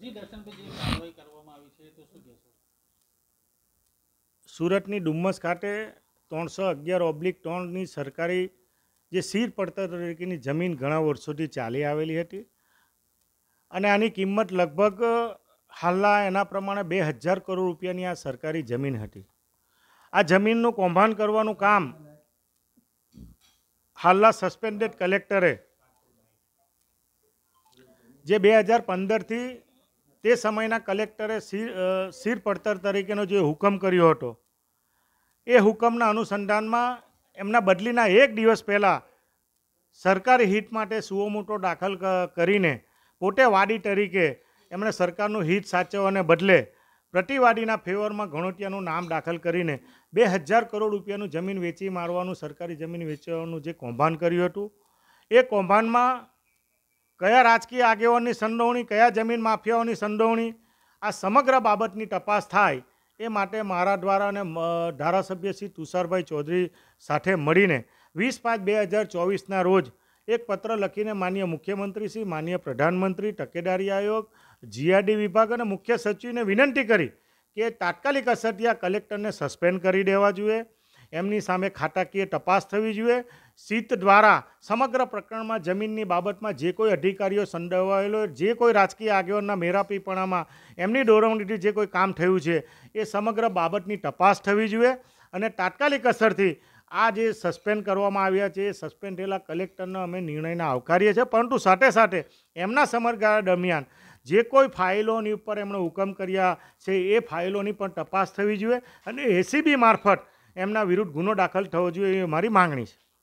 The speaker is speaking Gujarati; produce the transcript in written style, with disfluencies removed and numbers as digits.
સુરતની ડુમ્મસ ખાતે 311/3 સરકારી જે સીર પડતર તરીકેની જમીન ઘણા વર્ષોથી ચાલી આવેલી હતી અને આની કિંમત લગભગ હાલના એના પ્રમાણે 2000 કરોડ રૂપિયાની આ સરકારી જમીન હતી. આ જમીનનું કૌભાંડ કરવાનું કામ હાલના સસ્પેન્ડેડ કલેક્ટરે જે 2015થી તે સમયના કલેક્ટરે સીર પડતર તરીકેનો જે હુકમ કર્યો હતો એ હુકમના અનુસંધાનમાં એમના બદલીના 1 દિવસ પહેલાં સરકારી હિત માટે સુઓ મોટો દાખલ કરીને પોતે વાડી તરીકે એમણે સરકારનું હિત સાચવવાને બદલે પ્રતિવાદીના ફેવરમાં ઘણોટિયાનું નામ દાખલ કરીને 2000 કરોડ રૂપિયાનું જમીન વેચી મારવાનું, સરકારી જમીન વેચવાનું જે કૌભાંડ કર્યું હતું એ કૌભાંડમાં કયા રાજકીય આગેવાનની સંડોવણી, કયા જમીન માફિયાઓની સંડોવણી, આ સમગ્ર બાબતની તપાસ થાય એ માટે મારા દ્વારા અને ધારાસભ્ય શ્રી તુષારભાઈ ચૌધરી સાથે મળીને 20/5/2024ના રોજ એક પત્ર લખીને માનનીય મુખ્યમંત્રી શ્રી, માનનીય પ્રધાનમંત્રી, તકેદારી આયોગ, જીઆરડી વિભાગ અને મુખ્ય સચિવને વિનંતી કરી કે તાત્કાલિક અસરથી આ કલેક્ટરને સસ્પેન્ડ કરી દેવા જોઈએ, એમની સામે ખાતાકીય તપાસ થવી જોઈએ. સીટ દ્વારા સમગ્ર પ્રકરણમાં જમીનની બાબતમાં જે કોઈ અધિકારીઓ સંડોવાયેલો, જે કોઈ રાજકીય આગેવાનના મેરાપીપણામાં એમની દોરવણીથી જે કોઈ કામ થયું છે એ સમગ્ર બાબતની તપાસ થવી જોઈએ અને તાત્કાલિક અસરથી આ જે સસ્પેન્ડ કરવામાં આવ્યા છે એ સસ્પેન્ડ થયેલા કલેક્ટરનો અમે નિર્ણયને આવકારીએ છીએ, પરંતુ સાથે સાથે એમના સમયગાળા દરમિયાન જે કોઈ ફાઇલોની ઉપર એમણે હુકમ કર્યા છે એ ફાઇલોની પણ તપાસ થવી જોઈએ અને એસીબી મારફત એમના વિરુદ્ધ ગુનો દાખલ થવો જોઈએ એ મારી માંગણી છે.